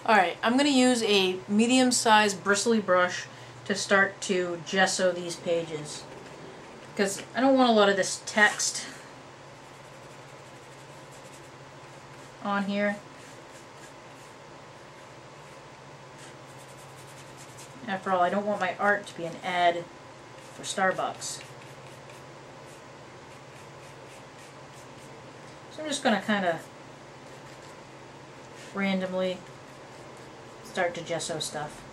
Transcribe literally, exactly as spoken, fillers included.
Alright, I'm going to use a medium-sized bristly brush to start to gesso these pages, because I don't want a lot of this text on here. After all, I don't want my art to be an ad for Starbucks. So I'm just going to kind of randomly start to gesso stuff.